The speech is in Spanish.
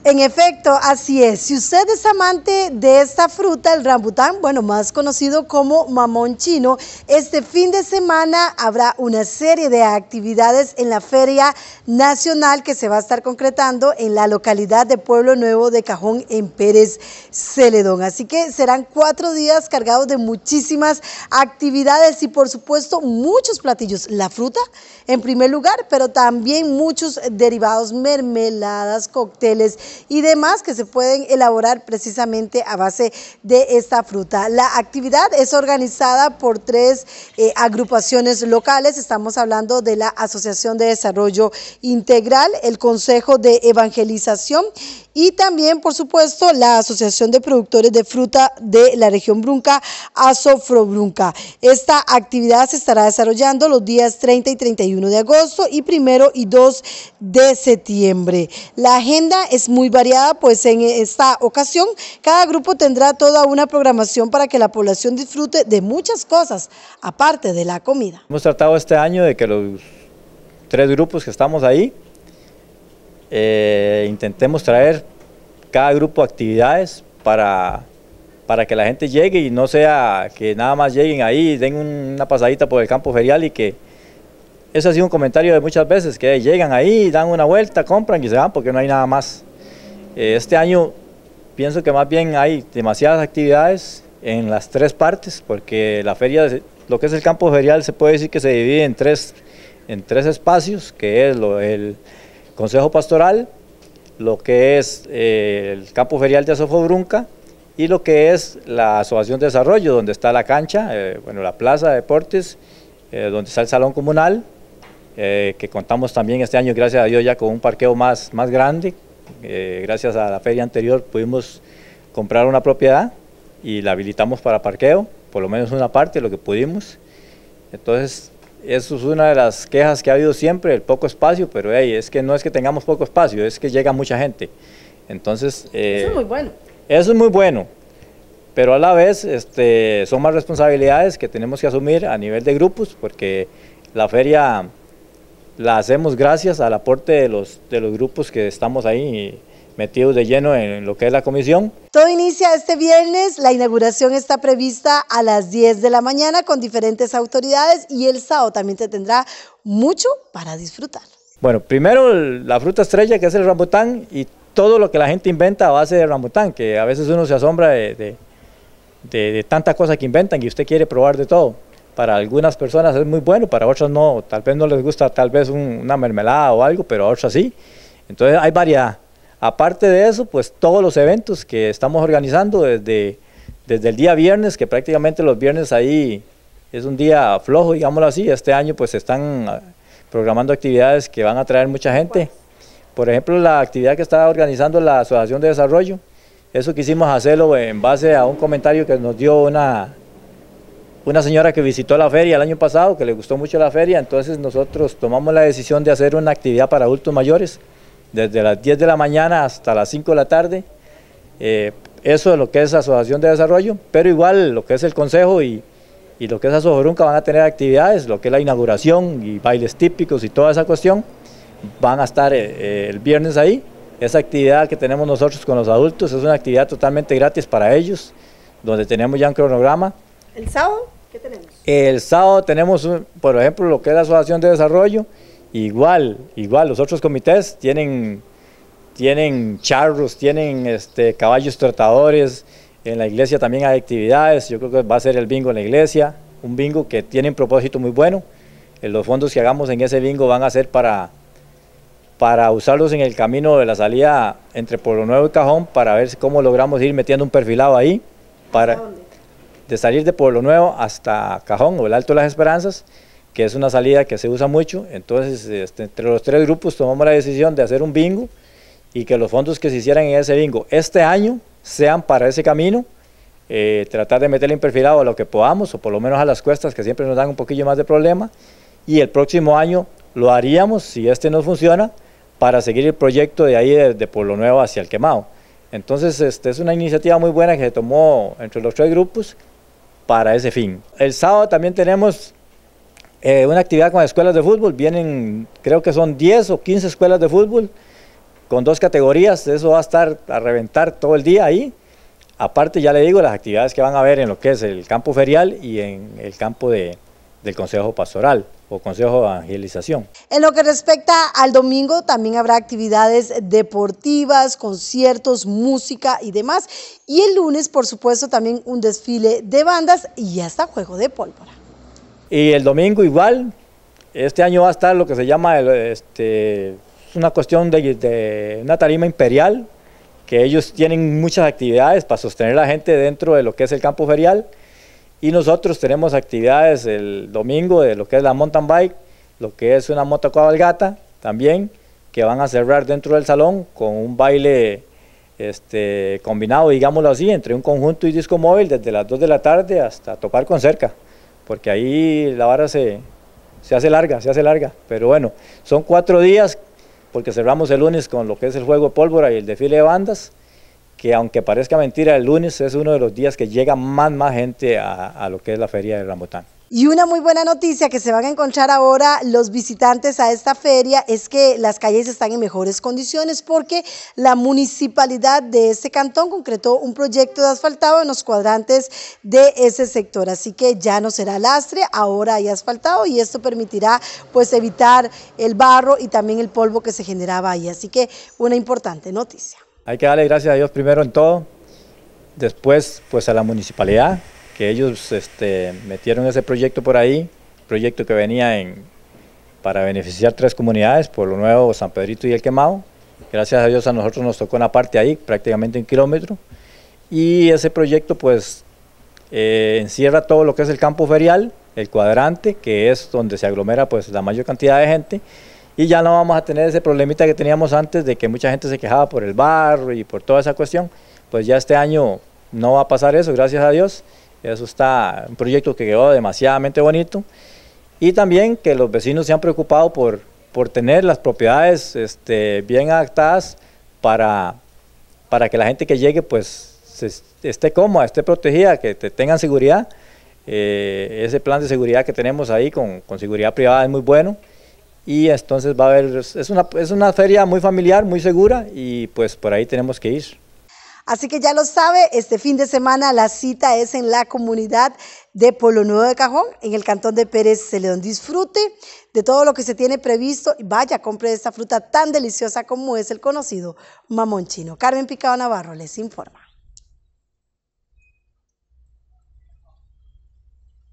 En efecto, así es. Si usted es amante de esta fruta, el rambután, bueno, más conocido como mamón chino, este fin de semana habrá una serie de actividades en la Feria Nacional que se va a estar concretando en la localidad de Pueblo Nuevo de Cajón, en Pérez Celedón. Así que serán 4 días cargados de muchísimas actividades y, por supuesto, muchos platillos. La fruta en primer lugar, pero también muchos derivados, mermeladas, cócteles y demás que se pueden elaborar precisamente a base de esta fruta. La actividad es organizada por 3 agrupaciones locales. Estamos hablando de la Asociación de Desarrollo Integral, el Consejo de Evangelización y también, por supuesto, la Asociación de Productores de Fruta de la región Brunca, Asofrobrunca. Esta actividad se estará desarrollando los días 30 y 31 de agosto y 1 y 2 de septiembre. La agenda es muy variada, pues en esta ocasión cada grupo tendrá toda una programación para que la población disfrute de muchas cosas, aparte de la comida. Hemos tratado este año de que los 3 grupos que estamos ahí, intentemos traer cada grupo actividades para que la gente llegue y no sea que nada más lleguen ahí y den una pasadita por el campo ferial y que eso ha sido un comentario de muchas veces, que llegan ahí, dan una vuelta, compran y se van porque no hay nada más. Este año pienso que más bien hay demasiadas actividades en las 3 partes, porque la feria, lo que es el campo ferial, se puede decir que se divide en tres espacios, que es el Consejo Pastoral, lo que es el campo ferial de Asofrobrunca y lo que es la Asociación de Desarrollo, donde está la cancha, bueno, la plaza de deportes, donde está el salón comunal, que contamos también este año, gracias a Dios, ya con un parqueo más grande. Gracias a la feria anterior pudimos comprar una propiedad y la habilitamos para parqueo, por lo menos una parte de lo que pudimos. Entonces, eso es una de las quejas que ha habido siempre, el poco espacio, pero es que no es que tengamos poco espacio, es que llega mucha gente. Entonces, eso es muy bueno. Eso es muy bueno, pero a la vez son más responsabilidades que tenemos que asumir a nivel de grupos, porque la feria la hacemos gracias al aporte de los grupos que estamos ahí metidos de lleno en lo que es la comisión. Todo inicia este viernes, la inauguración está prevista a las 10 de la mañana con diferentes autoridades y el sábado también te tendrá mucho para disfrutar. Bueno, primero la fruta estrella, que es el rambután, y todo lo que la gente inventa a base de rambután, que a veces uno se asombra de tanta cosa que inventan y usted quiere probar de todo. Para algunas personas es muy bueno, para otras no, tal vez no les gusta tal vez una mermelada o algo, pero a otras sí. Entonces hay variedad. Aparte de eso, pues todos los eventos que estamos organizando desde el día viernes, que prácticamente los viernes ahí es un día flojo, digámoslo así. Este año pues se están programando actividades que van a traer mucha gente. Por ejemplo, la actividad que está organizando la Asociación de Desarrollo, eso quisimos hacerlo en base a un comentario que nos dio una señora que visitó la feria el año pasado, que le gustó mucho la feria. Entonces nosotros tomamos la decisión de hacer una actividad para adultos mayores, desde las 10 de la mañana hasta las 5 de la tarde. Eso es lo que es Asociación de Desarrollo, pero igual lo que es el Consejo y lo que es Asofrobrunca van a tener actividades, lo que es la inauguración y bailes típicos y toda esa cuestión, van a estar el viernes ahí. Esa actividad que tenemos nosotros con los adultos es una actividad totalmente gratis para ellos, donde tenemos ya un cronograma. ¿El sábado qué tenemos? El sábado tenemos, por ejemplo, lo que es la Asociación de Desarrollo. Igual los otros comités tienen charros, tienen caballos trotadores. En la iglesia también hay actividades. Yo creo que va a ser el bingo en la iglesia, un bingo que tiene un propósito muy bueno. Los fondos que hagamos en ese bingo van a ser para usarlos en el camino de la salida entre Pueblo Nuevo y Cajón, para ver cómo logramos ir metiendo un perfilado ahí, de salir de Pueblo Nuevo hasta Cajón o el Alto de las Esperanzas, que es una salida que se usa mucho. Entonces, entre los 3 grupos tomamos la decisión de hacer un bingo y que los fondos que se hicieran en ese bingo este año sean para ese camino, tratar de meterle un perfilado a lo que podamos, o por lo menos a las cuestas, que siempre nos dan un poquillo más de problema, y el próximo año lo haríamos, si no funciona, para seguir el proyecto de ahí de Pueblo Nuevo hacia el Quemado. Entonces, es una iniciativa muy buena que se tomó entre los 3 grupos para ese fin. El sábado también tenemos una actividad con escuelas de fútbol. Vienen, creo que son 10 o 15 escuelas de fútbol con 2 categorías, eso va a estar a reventar todo el día ahí. Aparte, ya le digo, las actividades que van a ver en lo que es el campo ferial y en el campo del Consejo Pastoral o Consejo de Evangelización. En lo que respecta al domingo, también habrá actividades deportivas, conciertos, música y demás. Y el lunes, por supuesto, también un desfile de bandas y hasta juego de pólvora. Y el domingo igual, este año va a estar lo que se llama una cuestión de una tarima imperial, que ellos tienen muchas actividades para sostener a la gente dentro de lo que es el campo ferial, y nosotros tenemos actividades el domingo de lo que es la mountain bike, lo que es una motocabalgata también, que van a cerrar dentro del salón con un baile combinado, digámoslo así, entre un conjunto y disco móvil desde las 2 de la tarde hasta topar con cerca, porque ahí la vara se hace larga, pero bueno, son 4 días, porque cerramos el lunes con lo que es el juego de pólvora y el desfile de bandas, que aunque parezca mentira, el lunes es uno de los días que llega más gente a lo que es la feria de Rambután. Y una muy buena noticia que se van a encontrar ahora los visitantes a esta feria es que las calles están en mejores condiciones porque la municipalidad de este cantón concretó un proyecto de asfaltado en los cuadrantes de ese sector. Así que ya no será lastre, ahora hay asfaltado y esto permitirá pues evitar el barro y también el polvo que se generaba ahí. Así que una importante noticia. Hay que darle gracias a Dios primero en todo, después pues a la municipalidad, que ellos metieron ese proyecto por ahí, proyecto que venía para beneficiar 3 comunidades, Pueblo Nuevo, San Pedrito y El Quemado. Gracias a Dios a nosotros nos tocó una parte ahí, prácticamente 1 kilómetro, y ese proyecto pues encierra todo lo que es el campo ferial, el cuadrante, que es donde se aglomera pues la mayor cantidad de gente, y ya no vamos a tener ese problemita que teníamos antes de que mucha gente se quejaba por el barro y por toda esa cuestión. Pues ya este año no va a pasar eso, gracias a Dios. Eso está un proyecto que quedó demasiadamente bonito, y también que los vecinos se han preocupado por tener las propiedades bien adaptadas para que la gente que llegue pues esté cómoda, esté protegida, que tengan seguridad. Ese plan de seguridad que tenemos ahí con seguridad privada es muy bueno, y entonces va a haber, es una feria muy familiar, muy segura, y pues por ahí tenemos que ir. Así que ya lo sabe, este fin de semana la cita es en la comunidad de Pueblo Nuevo de Cajón, en el cantón de Pérez Celedón. Disfrute de todo lo que se tiene previsto y vaya, compre esta fruta tan deliciosa como es el conocido mamón chino. Carmen Picado Navarro les informa.